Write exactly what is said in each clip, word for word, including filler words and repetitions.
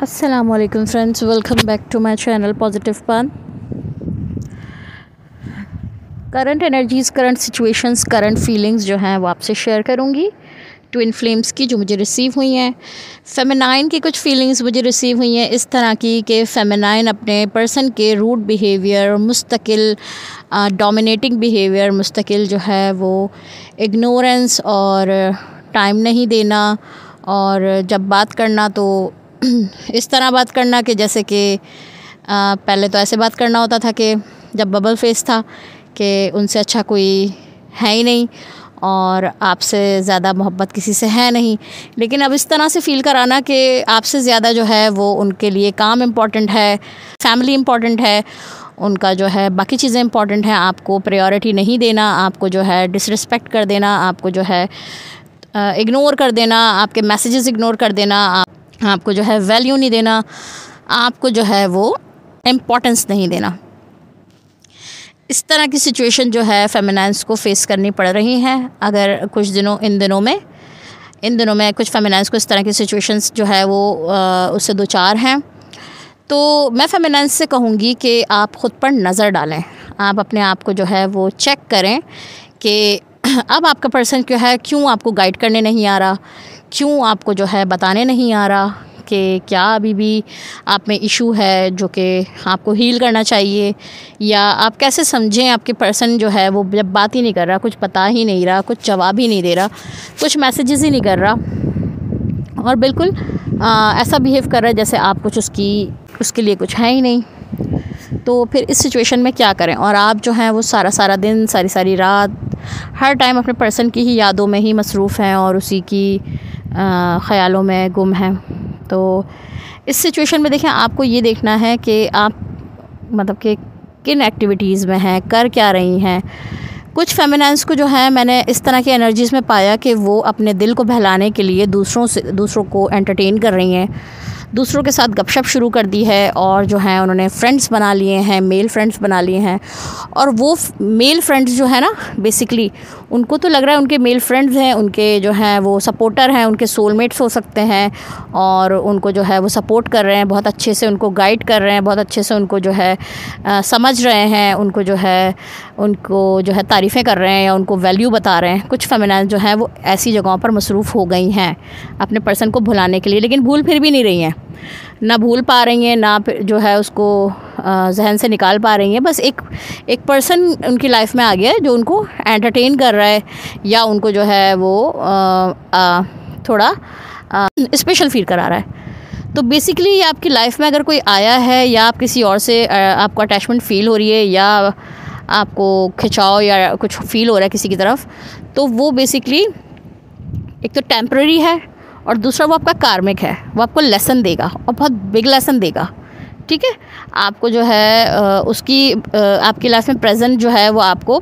अस्सलामुअलैकुम friends, welcome back to my channel positive पान। Current energies, current situations, current feelings जो हैं वो आपसे शेयर करूंगी। ट्विन फ्लेम्स की जो मुझे रिसीव हुई हैं, फेमिनाइन की कुछ फीलिंग्स मुझे रिसीव हुई हैं इस तरह की कि फेमिनाइन अपने पर्सन के रूड बिहेवियर, मुस्तकिल डोमिनेटिंग बिहेवियर, मुस्तकिल जो है वो इग्नोरेंस और टाइम नहीं देना, और जब बात करना तो इस तरह बात करना कि जैसे कि पहले तो ऐसे बात करना होता था कि जब बबल फेस था कि उनसे अच्छा कोई है ही नहीं और आपसे ज़्यादा मोहब्बत किसी से है नहीं, लेकिन अब इस तरह से फ़ील कराना कि आपसे ज़्यादा जो है वो उनके लिए काम इम्पॉर्टेंट है, फैमिली इम्पॉर्टेंट है, उनका जो है बाकी चीज़ें इम्पॉर्टेंट हैं। आपको प्रायोरिटी नहीं देना, आपको जो है डिसरिस्पेक्ट कर देना, आपको जो है इग्नोर कर देना, आपके मैसेजेस इग्नोर कर देना, आप, आपको जो है वैल्यू नहीं देना, आपको जो है वो इम्पोर्टेंस नहीं देना। इस तरह की सिचुएशन जो है फेमिनाइन्स को फेस करनी पड़ रही हैं। अगर कुछ दिनों इन दिनों में इन दिनों में कुछ फेमिनाइन्स को इस तरह की सिचुएशंस जो है वो आ, उससे दो चार हैं, तो मैं फेमिनाइन्स से कहूँगी कि आप ख़ुद पर नज़र डालें। आप अपने आप को जो है वो चेक करें कि अब आपका पर्सन क्या है, क्यों आपको गाइड करने नहीं आ रहा, क्यों आपको जो है बताने नहीं आ रहा कि क्या अभी भी आप में इशू है जो कि आपको हील करना चाहिए, या आप कैसे समझें आपके पर्सन जो है वो जब बात ही नहीं कर रहा, कुछ बता ही नहीं रहा, कुछ जवाब ही नहीं दे रहा, कुछ मैसेजेस ही नहीं कर रहा और बिल्कुल आ, ऐसा बिहेव कर रहा है जैसे आप कुछ उसकी उसके लिए कुछ है ही नहीं। तो फिर इस सिचुएशन में क्या करें? और आप जो हैं वो सारा सारा दिन, सारी सारी रात, हर टाइम अपने पर्सन की ही यादों में ही मसरूफ़ हैं और उसी की ख़यालों में गुम हैं। तो इस सिचुएशन में देखें, आपको ये देखना है कि आप मतलब कि किन एक्टिविटीज़ में हैं, कर क्या रही हैं। कुछ फेमिनाइन्स को जो है मैंने इस तरह की एनर्जीज़ में पाया कि वो अपने दिल को बहलाने के लिए दूसरों से दूसरों को एंटरटेन कर रही हैं, दूसरों के साथ गपशप शुरू कर दी है और जो है उन्होंने फ्रेंड्स बना लिए हैं, मेल फ्रेंड्स बना लिए हैं। और वो मेल फ्रेंड्स जो है ना, बेसिकली उनको तो लग रहा है उनके मेल फ्रेंड्स हैं, उनके जो हैं वो सपोर्टर हैं, उनके सोलमेट्स हो सकते हैं और उनको जो है वो सपोर्ट कर रहे हैं, बहुत अच्छे से उनको गाइड कर रहे हैं, बहुत अच्छे से उनको जो है आ, समझ रहे हैं, उनको जो है उनको जो है तारीफ़ें कर रहे हैं या उनको वैल्यू बता रहे हैं। कुछ फेमिनाइन जो है वो ऐसी जगहों पर मसरूफ़ हो गई हैं अपने पर्सन को भुलाने के लिए, लेकिन भूल फिर भी नहीं रही हैं, ना भूल पा रही हैं, ना जो है उसको जहन से निकाल पा रही हैं। बस एक एक पर्सन उनकी लाइफ में आ गया है जो उनको एंटरटेन कर रहा है या उनको जो है वो आ, आ, थोड़ा स्पेशल फील करा रहा है। तो बेसिकली आपकी लाइफ में अगर कोई आया है या आप किसी और से आ, आपको अटैचमेंट फ़ील हो रही है या आपको खिंचाव या कुछ फ़ील हो रहा है किसी की तरफ, तो वो बेसिकली एक तो टेम्पररी है और दूसरा वो आपका कार्मिक है। वो आपको लेसन देगा और बहुत बिग लेसन देगा, ठीक है। आपको जो है आ, उसकी आ, आपकी लाइफ में प्रेजेंट जो है वो आपको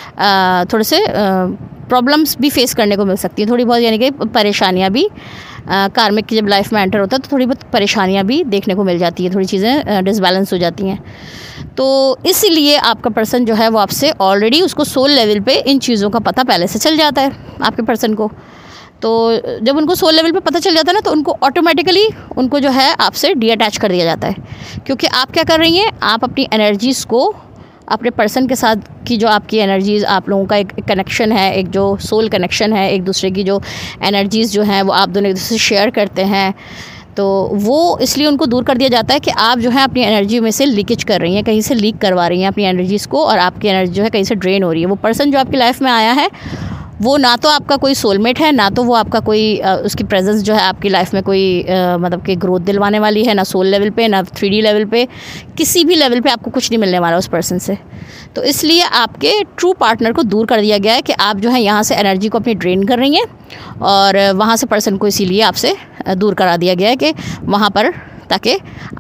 आ, थोड़े से प्रॉब्लम्स भी फेस करने को मिल सकती है, थोड़ी बहुत, यानी कि परेशानियां भी। कार्मिक की जब लाइफ में एंटर होता है तो थोड़ी बहुत परेशानियां भी देखने को मिल जाती है, थोड़ी चीज़ें डिसबैलेंस हो जाती हैं। तो इसीलिए आपका पर्सन जो है वो आपसे ऑलरेडी, उसको सोल लेवल पे इन चीज़ों का पता पहले से चल जाता है आपके पर्सन को। तो जब उनको सोल लेवल पे पता चल जाता है ना, तो उनको ऑटोमेटिकली उनको जो है आपसे डी अटैच कर दिया जाता है, क्योंकि आप क्या कर रही हैं, आप अपनी एनर्जीज़ को अपने पर्सन के साथ की जो आपकी एनर्जीज़, आप लोगों का एक कनेक्शन है, एक जो सोल कनेक्शन है, एक दूसरे की जो एनर्जीज़ जो हैं वो आप दोनों एक दूसरे से शेयर करते हैं, तो वो इसलिए उनको दूर कर दिया जाता है कि आप जो है अपनी एनर्जी में से लीकेज कर रही हैं, कहीं से लीक करवा रही हैं अपनी एनर्जीज़ को, और आपकी एनर्जी जो है कहीं से ड्रेन हो रही है। वो पर्सन जो आपकी लाइफ में आया है वो ना तो आपका कोई सोलमेट है, ना तो वो आपका कोई आ, उसकी प्रेजेंस जो है आपकी लाइफ में कोई आ, मतलब कि ग्रोथ दिलवाने वाली है, ना सोल लेवल पे, ना थ्री डी लेवल पे, किसी भी लेवल पे आपको कुछ नहीं मिलने वाला उस पर्सन से। तो इसलिए आपके ट्रू पार्टनर को दूर कर दिया गया है कि आप जो है यहाँ से एनर्जी को अपनी ड्रेन कर रही हैं और वहाँ से पर्सन को इसीलिए आपसे दूर करा दिया गया है कि वहाँ पर, ताकि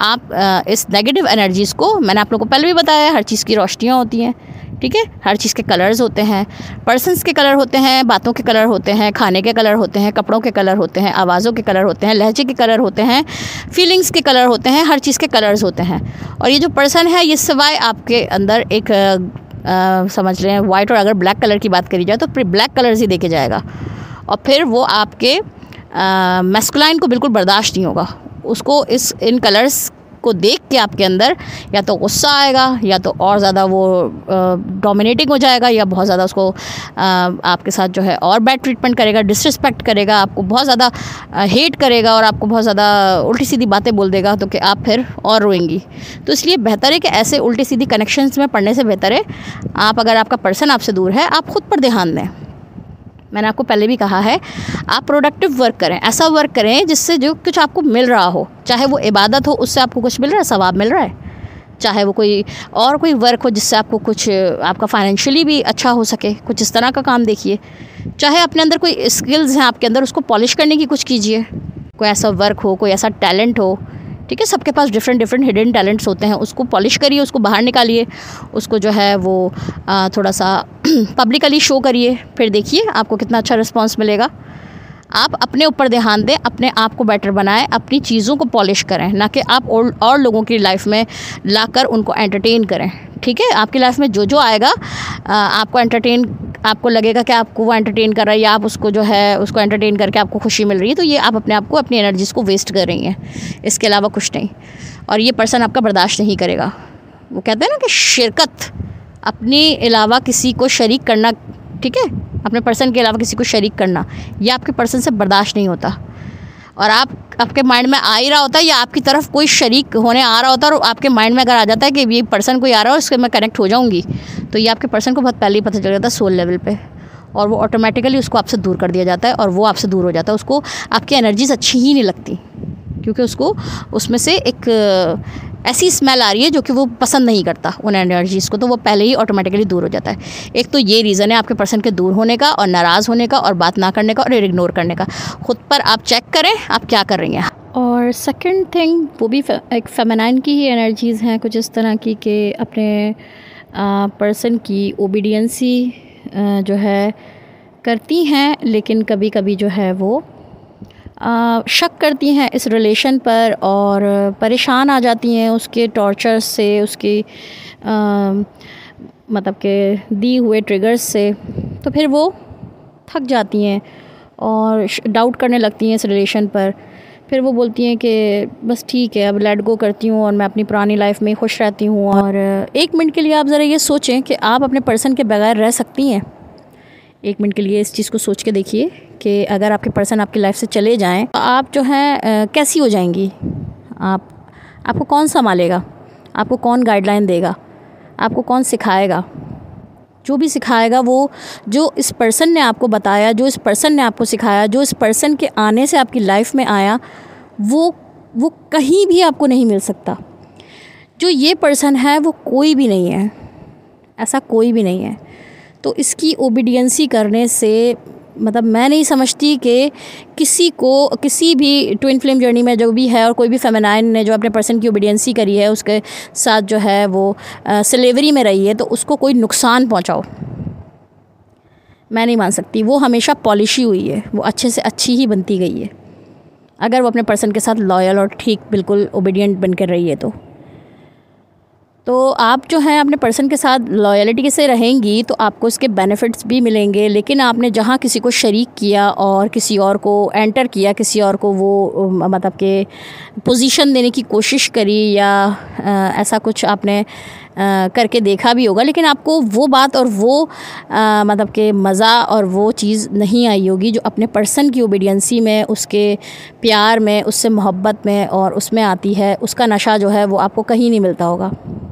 आप इस नेगेटिव एनर्जीज़ को, मैंने आप लोगों को पहले भी बताया, हर चीज़ की रोशनियाँ होती हैं, ठीक है, हर चीज़ के कलर्स होते हैं, पर्सन्स के कलर होते हैं, बातों के कलर होते हैं, खाने के कलर होते हैं, कपड़ों के कलर होते हैं, आवाज़ों के कलर होते हैं, लहजे के कलर होते हैं, फीलिंग्स के कलर होते हैं, हर चीज़ के कलर्स होते हैं। और ये जो पर्सन है, ये सिवाय आपके अंदर एक आ, आ, समझ लें वाइट, और अगर ब्लैक कलर की बात करी जाए तो फिर ब्लैक कलर्स ही देखे जाएगा, और फिर वो आपके मैस्कुलाइन को बिल्कुल बर्दाश्त नहीं होगा, उसको इस इन कलर्स को देख के आपके अंदर या तो गुस्सा आएगा, या तो और ज़्यादा वो डोमिनेटिंग हो जाएगा, या बहुत ज़्यादा उसको आ, आपके साथ जो है और बैड ट्रीटमेंट करेगा, डिसरिस्पेक्ट करेगा, आपको बहुत ज़्यादा हेट करेगा और आपको बहुत ज़्यादा उल्टी सीधी बातें बोल देगा, तो कि आप फिर और रोएंगी। तो इसलिए बेहतर है कि ऐसे उल्टी सीधी कनेक्शंस में पढ़ने से बेहतर है आप, अगर आपका पर्सन आपसे दूर है, आप खुद पर ध्यान दें। मैंने आपको पहले भी कहा है, आप प्रोडक्टिव वर्क करें, ऐसा वर्क करें जिससे जो कुछ आपको मिल रहा हो, चाहे वो इबादत हो, उससे आपको कुछ मिल रहा है, सवाब मिल रहा है, चाहे वो कोई और कोई वर्क हो जिससे आपको कुछ आपका फाइनेंशियली भी अच्छा हो सके, कुछ इस तरह का काम देखिए। चाहे अपने अंदर कोई स्किल्स हैं आपके अंदर, उसको पॉलिश करने की कुछ कीजिए, कोई ऐसा वर्क हो, कोई ऐसा टैलेंट हो, ठीक है, सबके पास डिफरेंट डिफरेंट हिडन टैलेंट्स होते हैं, उसको पॉलिश करिए, उसको बाहर निकालिए, उसको जो है वो आ, थोड़ा सा पब्लिकली शो करिए, फिर देखिए आपको कितना अच्छा रिस्पांस मिलेगा। आप अपने ऊपर ध्यान दें, अपने आप को बेटर बनाएं, अपनी चीज़ों को पॉलिश करें, ना कि आप और, और लोगों की लाइफ में लाकर उनको एंटरटेन करें। ठीक है, आपकी लाइफ में जो जो आएगा आ, आपको एंटरटेन, आपको लगेगा कि आपको वो एंटरटेन कर रहा है, या आप उसको जो है उसको एंटरटेन करके आपको खुशी मिल रही है, तो ये आप अपने आप को, अपनी एनर्जीज़ को वेस्ट कर रही हैं, इसके अलावा कुछ नहीं। और ये पर्सन आपका बर्दाश्त नहीं करेगा। वो कहते हैं ना कि शिरकत, अपने अलावा किसी को शरीक करना, ठीक है, अपने पर्सन के अलावा किसी को शरीक करना, ये आपके पर्सन से बर्दाश्त नहीं होता। और आप, आपके माइंड में आ ही रहा होता है, या आपकी तरफ कोई शरीक होने आ रहा होता है, और आपके माइंड में अगर आ जाता है कि ये पर्सन कोई आ रहा है, उससे मैं कनेक्ट हो जाऊंगी, तो ये आपके पर्सन को बहुत पहले ही पता चल जाता है सोल लेवल पे, और वो ऑटोमेटिकली उसको आपसे दूर कर दिया जाता है, और वो आपसे दूर हो जाता है। उसको आपकी एनर्जीज अच्छी ही नहीं लगती, क्योंकि उसको उसमें से एक ऐसी स्मेल आ रही है जो कि वो पसंद नहीं करता उन एनर्जीज़ को, तो वो पहले ही ऑटोमेटिकली दूर हो जाता है। एक तो ये रीज़न है आपके पर्सन के दूर होने का, और नाराज़ होने का, और बात ना करने का, और इग्नोर करने का। ख़ुद पर आप चेक करें आप क्या कर रही हैं। और सेकंड थिंग, वो भी एक फेमिनाइन की ही एनर्जीज़ हैं कुछ इस तरह की, कि अपने पर्सन की ओबीडियंसी जो है करती हैं, लेकिन कभी कभी जो है वो आ, शक करती हैं इस रिलेशन पर, और परेशान आ जाती हैं उसके टॉर्चर से, उसकी आ, मतलब के दी हुए ट्रिगर्स से। तो फिर वो थक जाती हैं और डाउट करने लगती हैं इस रिलेशन पर। फिर वो बोलती हैं कि बस ठीक है, अब लेट गो करती हूँ और मैं अपनी पुरानी लाइफ में खुश रहती हूँ। और एक मिनट के लिए आप ज़रा ये सोचें कि आप अपने पर्सन के बगैर रह सकती हैं। एक मिनट के लिए इस चीज़ को सोच के देखिए कि अगर आपके पर्सन आपकी लाइफ से चले जाएं, तो आप जो है कैसी हो जाएंगी। आप आपको कौन संभालेगा, आपको कौन गाइडलाइन देगा, आपको कौन सिखाएगा। जो भी सिखाएगा वो जो इस पर्सन ने आपको बताया, जो इस पर्सन ने आपको सिखाया, जो इस पर्सन के आने से आपकी लाइफ में आया, वो वो कहीं भी आपको नहीं मिल सकता। जो ये पर्सन है वो कोई भी नहीं है, ऐसा कोई भी नहीं है। तो इसकी ओबीडियंसी करने से, मतलब मैं नहीं समझती कि किसी को, किसी भी ट्विन फ्लेम जर्नी में जो भी है, और कोई भी फेमिनाइन ने जो अपने पर्सन की ओबीडियंसी करी है, उसके साथ जो है वो स्लेवरी में रही है, तो उसको कोई नुकसान पहुंचाओ, मैं नहीं मान सकती। वो हमेशा पॉलिशी हुई है, वो अच्छे से अच्छी ही बनती गई है, अगर वो अपने पर्सन के साथ लॉयल और ठीक बिल्कुल ओबीडियंट बनकर रही है। तो तो आप जो हैं अपने पर्सन के साथ लॉयलिटी से रहेंगी, तो आपको इसके बेनिफिट्स भी मिलेंगे। लेकिन आपने जहाँ किसी को शरीक किया और किसी और को एंटर किया, किसी और को वो मतलब के पोजीशन देने की कोशिश करी, या आ, ऐसा कुछ आपने आ, करके देखा भी होगा, लेकिन आपको वो बात और वो आ, मतलब के मज़ा और वो चीज़ नहीं आई होगी जो अपने पर्सन की ओबीडियंसी में, उसके प्यार में, उससे मोहब्बत में और उसमें आती है। उसका नशा जो है वो आपको कहीं नहीं मिलता होगा।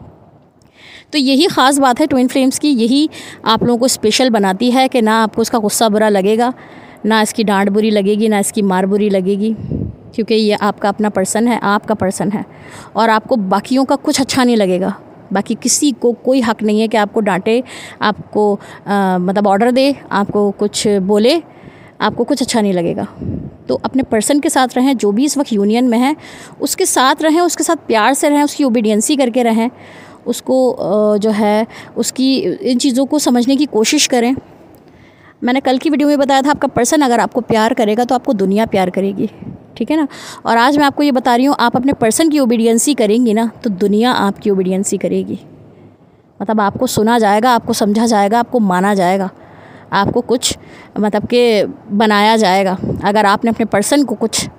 तो यही ख़ास बात है ट्विन फ्लेम्स की, यही आप लोगों को स्पेशल बनाती है कि ना आपको इसका गुस्सा बुरा लगेगा, ना इसकी डांट बुरी लगेगी, ना इसकी मार बुरी लगेगी, क्योंकि ये आपका अपना पर्सन है, आपका पर्सन है। और आपको बाकियों का कुछ अच्छा नहीं लगेगा। बाकी किसी को कोई हक़ नहीं है कि आपको डांटे, आपको आ, मतलब ऑर्डर दे, आपको कुछ बोले, आपको कुछ अच्छा नहीं लगेगा। तो अपने पर्सन के साथ रहें, जो भी इस वक्त यूनियन में है उसके साथ रहें, उसके साथ प्यार से रहें, उसकी ओबीडियंसी करके रहें, उसको जो है उसकी इन चीज़ों को समझने की कोशिश करें। मैंने कल की वीडियो में बताया था, आपका पर्सन अगर आपको प्यार करेगा तो आपको दुनिया प्यार करेगी, ठीक है ना। और आज मैं आपको ये बता रही हूँ, आप अपने पर्सन की ओबीडियंसी करेंगी ना, तो दुनिया आपकी ओबीडियंसी करेगी। मतलब आपको सुना जाएगा, आपको समझा जाएगा, आपको माना जाएगा, आपको कुछ मतलब के बनाया जाएगा। अगर आपने अपने पर्सन को कुछ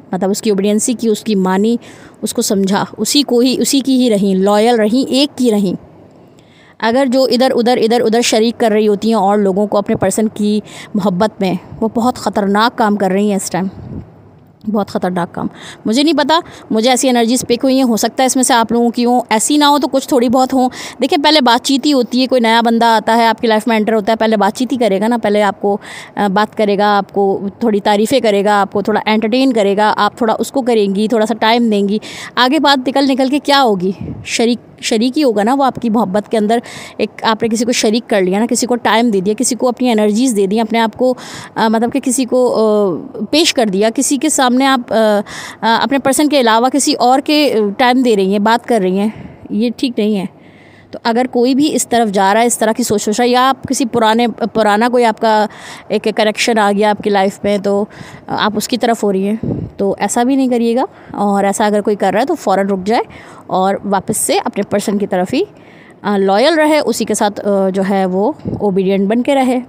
मतलब उसकी ओबीडियंसी की, उसकी मानी, उसको समझा, उसी को ही, उसी की ही रहीं, लॉयल रहीं, एक की रहीं। अगर जो इधर उधर इधर उधर शरीक कर रही होती हैं और लोगों को अपने पर्सन की मोहब्बत में, वो बहुत ख़तरनाक काम कर रही हैं इस टाइम, बहुत ख़तरनाक काम। मुझे नहीं पता, मुझे ऐसी एनर्जीज पिक हुई हैं, हो सकता है इसमें से आप लोगों की हो, ऐसी ना हो तो कुछ थोड़ी बहुत हो। देखिए, पहले बातचीत ही होती है, कोई नया बंदा आता है आपकी लाइफ में एंटर होता है, पहले बातचीत ही करेगा ना, पहले आपको बात करेगा, आपको थोड़ी तारीफ़ें करेगा, आपको थोड़ा एंटरटेन करेगा, आप थोड़ा उसको करेंगी, थोड़ा सा टाइम देंगी, आगे बात निकल निकल के क्या होगी, शरीक शरीक ही होगा ना वो आपकी मोहब्बत के अंदर। एक आपने किसी को शरीक कर लिया ना, किसी को टाइम दे दिया, किसी को अपनी एनर्जीज़ दे दी, अपने आप को आ, मतलब कि किसी को आ, पेश कर दिया, किसी के सामने आप आ, आ, अपने पर्सन के अलावा किसी और के टाइम दे रही हैं, बात कर रही हैं, ये ठीक नहीं है। तो अगर कोई भी इस तरफ जा रहा है, इस तरह की सोच सोच रहा है, या आप किसी पुराने पुराना कोई आपका एक कनेक्शन आ गया आपकी लाइफ में, तो आप उसकी तरफ हो रही हैं, तो ऐसा भी नहीं करिएगा। और ऐसा अगर कोई कर रहा है तो फ़ौरन रुक जाए और वापस से अपने पर्सन की तरफ ही लॉयल रहे, उसी के साथ जो है वो ओबीडियंट बन के रहे।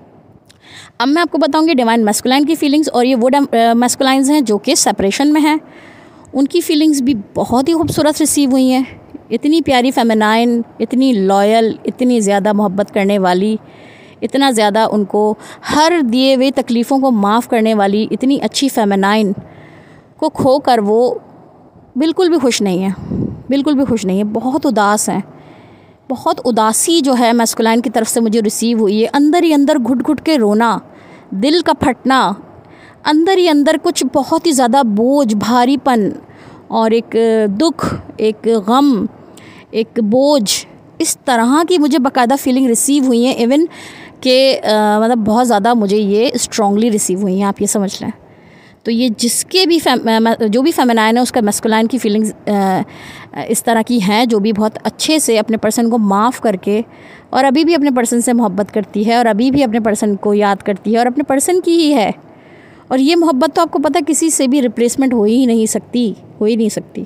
अब मैं आपको बताऊंगी डिवाइन मैस्कुलाइन की फीलिंग्स, और ये वो मैस्कुलाइंस हैं जो कि सेपरेशन में हैं, उनकी फीलिंग्स भी बहुत ही खूबसूरत रिसीव हुई हैं। इतनी प्यारी फेमिनाइन, इतनी लॉयल, इतनी ज़्यादा मोहब्बत करने वाली, इतना ज़्यादा उनको हर दिए हुए तकलीफ़ों को माफ़ करने वाली, इतनी अच्छी फेमिनाइन को खोकर वो बिल्कुल भी खुश नहीं है, बिल्कुल भी खुश नहीं है, बहुत उदास हैं। बहुत उदासी जो है मैस्कुलाइन की तरफ से मुझे रिसीव हुई है, अंदर ही अंदर घुट घुट के रोना, दिल का फटना, अंदर ही अंदर कुछ बहुत ही ज़्यादा बोझ, भारीपन और एक दुख, एक गम, एक बोझ, इस तरह की मुझे बाकायदा फीलिंग रिसीव हुई है। इवन के मतलब बहुत ज़्यादा मुझे ये स्ट्रॉन्गली रिसीव हुई हैं, आप ये समझ लें। तो ये जिसके भी जो भी फेमिनाइन है उसका मैस्कुलाइन की फीलिंग्स इस तरह की हैं, जो भी बहुत अच्छे से अपने पर्सन को माफ़ करके और अभी भी अपने पर्सन से मोहब्बत करती है और अभी भी अपने पर्सन को याद करती है और अपने पर्सन की ही है। और ये मोहब्बत तो आपको पता है किसी से भी रिप्लेसमेंट हो ही नहीं सकती, हो ही नहीं सकती।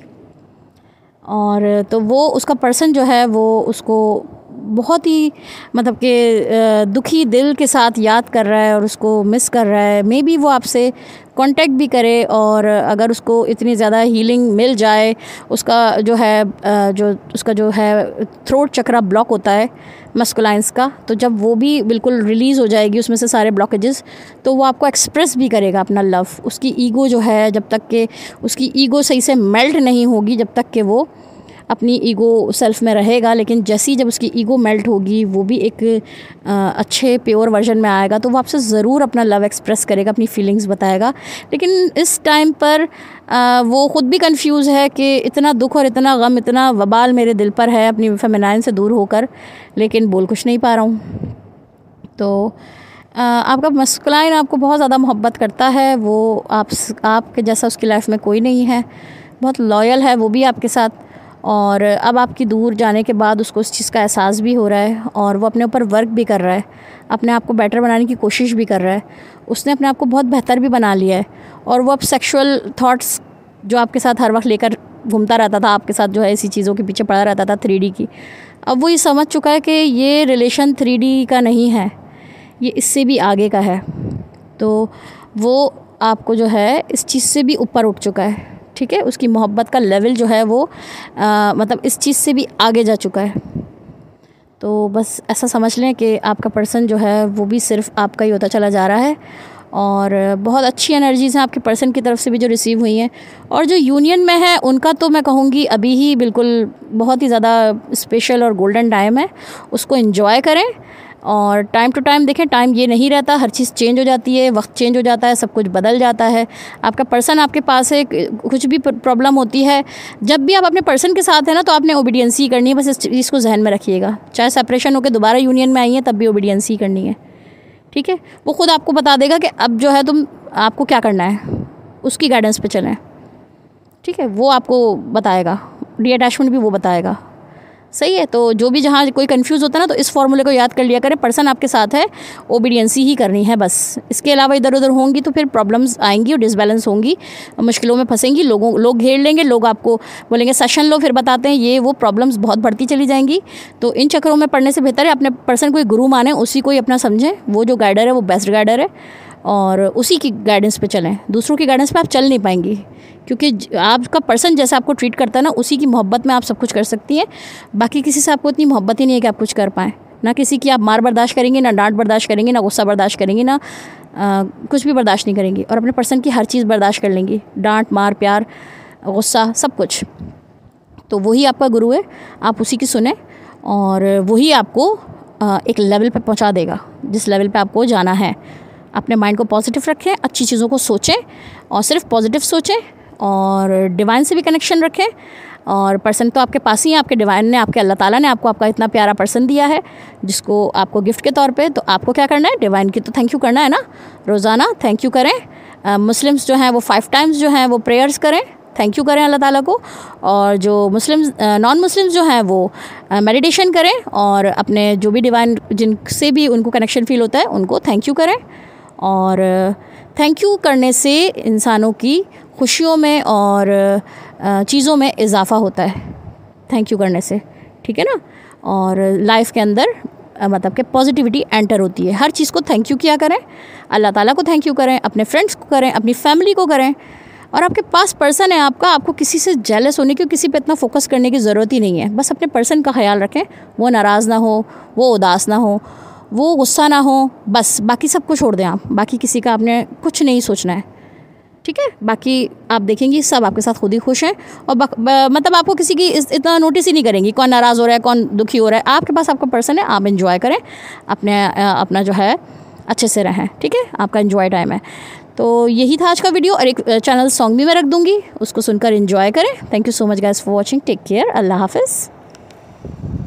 और तो वो उसका पर्सन जो है वो उसको बहुत ही मतलब कि दुखी दिल के साथ याद कर रहा है और उसको मिस कर रहा है। मे बी वो आपसे कांटेक्ट भी करे, और अगर उसको इतनी ज़्यादा हीलिंग मिल जाए, उसका जो है जो उसका जो है थ्रोट चक्रा ब्लॉक होता है मैस्कुलाइंस का, तो जब वो भी बिल्कुल रिलीज़ हो जाएगी उसमें से सारे ब्लॉकेजेस, तो वो आपको एक्सप्रेस भी करेगा अपना लव। उसकी ईगो जो है, जब तक कि उसकी ईगो सही से मेल्ट नहीं होगी, जब तक कि वो अपनी ईगो सेल्फ में रहेगा, लेकिन जैसी जब उसकी ईगो मेल्ट होगी, वो भी एक आ, अच्छे प्योर वर्जन में आएगा, तो वो आपसे ज़रूर अपना लव एक्सप्रेस करेगा, अपनी फीलिंग्स बताएगा। लेकिन इस टाइम पर आ, वो ख़ुद भी कंफ्यूज है कि इतना दुख और इतना गम, इतना वबाल मेरे दिल पर है अपनी फेमिनाइन से दूर होकर, लेकिन बोल कुछ नहीं पा रहा हूँ। तो आ, आपका मैस्कुलाइन आपको बहुत ज़्यादा मोहब्बत करता है, वो आप आपके जैसा उसकी लाइफ में कोई नहीं है, बहुत लॉयल है वो भी आपके साथ। और अब आपकी दूर जाने के बाद उसको उस चीज़ का एहसास भी हो रहा है और वो अपने ऊपर वर्क भी कर रहा है, अपने आप को बेटर बनाने की कोशिश भी कर रहा है। उसने अपने आप को बहुत बेहतर भी बना लिया है, और वो अब सेक्सुअल थॉट्स जो आपके साथ हर वक्त लेकर घूमता रहता था, आपके साथ जो है ऐसी चीज़ों के पीछे पड़ा रहता था थ्री डी की, अब वो ये समझ चुका है कि ये रिलेशन थ्री डी का नहीं है, ये इससे भी आगे का है। तो वो आपको जो है इस चीज़ से भी ऊपर उठ चुका है, ठीक है। उसकी मोहब्बत का लेवल जो है वो आ, मतलब इस चीज़ से भी आगे जा चुका है। तो बस ऐसा समझ लें कि आपका पर्सन जो है वो भी सिर्फ आपका ही होता चला जा रहा है, और बहुत अच्छी एनर्जीज़ हैं आपके पर्सन की तरफ से भी जो रिसीव हुई हैं। और जो यूनियन में है उनका तो मैं कहूँगी अभी ही बिल्कुल बहुत ही ज़्यादा स्पेशल और गोल्डन टाइम है, उसको एंजॉय करें। और टाइम टू टाइम देखें, टाइम ये नहीं रहता, हर चीज़ चेंज हो जाती है, वक्त चेंज हो जाता है, सब कुछ बदल जाता है। आपका पर्सन आपके पास है, कुछ भी प्रॉब्लम होती है, जब भी आप अपने पर्सन के साथ हैं ना, तो आपने ओबीडियंसी करनी है, बस इस चीज़ को जहन में रखिएगा। चाहे सेपरेशन होकर दोबारा यूनियन में आई है तब भी ओबीडियंसी करनी है, ठीक है। वो खुद आपको बता देगा कि अब जो है तुम आपको क्या करना है, उसकी गाइडेंस पे चलें, ठीक है। वो आपको बताएगा, डी अटैचमेंट भी वो बताएगा, सही है। तो जो भी जहाँ कोई कंफ्यूज होता है ना, तो इस फॉर्मूले को याद कर लिया करें, पर्सन आपके साथ है, ओबीडियंसी ही करनी है बस। इसके अलावा इधर उधर होंगी तो फिर प्रॉब्लम्स आएंगी और डिसबैलेंस होंगी, मुश्किलों में फंसेंगी, लोगों लोग घेर लेंगे, लोग आपको बोलेंगे सेशन लो, फिर बताते हैं, ये वो प्रॉब्लम्स बहुत बढ़ती चली जाएंगी। तो इन चक्करों में पढ़ने से बेहतर है अपने पर्सन को गुरु माने, उसी को ही अपना समझें, वो जो गाइडर है वो बेस्ट गाइडर है। और उसी की गाइडेंस पे चलें। दूसरों की गाइडेंस पे आप चल नहीं पाएंगी, क्योंकि आपका पर्सन जैसा आपको ट्रीट करता है ना, उसी की मोहब्बत में आप सब कुछ कर सकती हैं। बाकी किसी से आपको इतनी मोहब्बत ही नहीं है कि आप कुछ कर पाएँ। ना किसी की आप मार बर्दाश्त करेंगे, ना डांट बर्दाश्त करेंगे, ना गुस्सा बर्दाश्त करेंगी, ना आ, कुछ भी बर्दाश्त नहीं करेंगी, और अपने पर्सन की हर चीज़ बर्दाश्त कर लेंगी, डांट मार प्यार गुस्सा सब कुछ। तो वही आपका गुरु है, आप उसी की सुने और वही आपको आ, एक लेवल पे पहुंचा देगा जिस लेवल पे आपको जाना है। अपने माइंड को पॉजिटिव रखें, अच्छी चीज़ों को सोचें और सिर्फ पॉजिटिव सोचें, और डिवाइन से भी कनेक्शन रखें। और पर्सन तो आपके पास ही है, आपके डिवाइन ने, आपके अल्लाह ताला ने आपको आपका इतना प्यारा पर्सन दिया है जिसको आपको गिफ्ट के तौर पे। तो आपको क्या करना है, डिवाइन की तो थैंक यू करना है ना, रोज़ाना थैंक यू करें। मुस्लिम्स जो हैं वो फाइव टाइम्स जो हैं वो प्रेयर्स करें, थैंक यू करें अल्लाह ताला को। और जो मुस्लिम्स नॉन मुस्लिम्स जो हैं वो मेडिटेशन करें, और अपने जो भी डिवाइन जिनसे भी उनको कनेक्शन फील होता है उनको थैंक यू करें। और थैंक यू करने से इंसानों की खुशियों में और चीज़ों में इजाफ़ा होता है, थैंक यू करने से, ठीक है ना। और लाइफ के अंदर मतलब कि पॉजिटिविटी एंटर होती है। हर चीज़ को थैंक यू किया करें, अल्लाह ताला को थैंक यू करें, अपने फ्रेंड्स को करें, अपनी फैमिली को करें। और आपके पास पर्सन है आपका, आपको किसी से जेलस होने की, किसी पे इतना फोकस करने की ज़रूरत ही नहीं है। बस अपने पर्सन का ख्याल रखें, वो नाराज़ ना हो, वो उदास ना हो, वो गुस्सा ना हो, बस बाकी सब कुछ छोड़ दें आप। बाकी किसी का आपने कुछ नहीं सोचना है, ठीक है। बाकी आप देखेंगी सब आपके साथ खुद ही खुश हैं, और ब, ब, मतलब आपको किसी की इस, इतना नोटिस ही नहीं करेंगी कौन नाराज़ हो रहा है, कौन दुखी हो रहा है। आपके पास आपका पर्सन है, आप एंजॉय करें, अपने अपना जो है अच्छे से रहें, ठीक है। आपका एंजॉय टाइम है। तो यही था आज का वीडियो, और एक चैनल सॉन्ग भी मैं रख दूँगी, उसको सुनकर एंजॉय करें। Thank you so much guys for watching, take care, अल्लाह हाफिज़।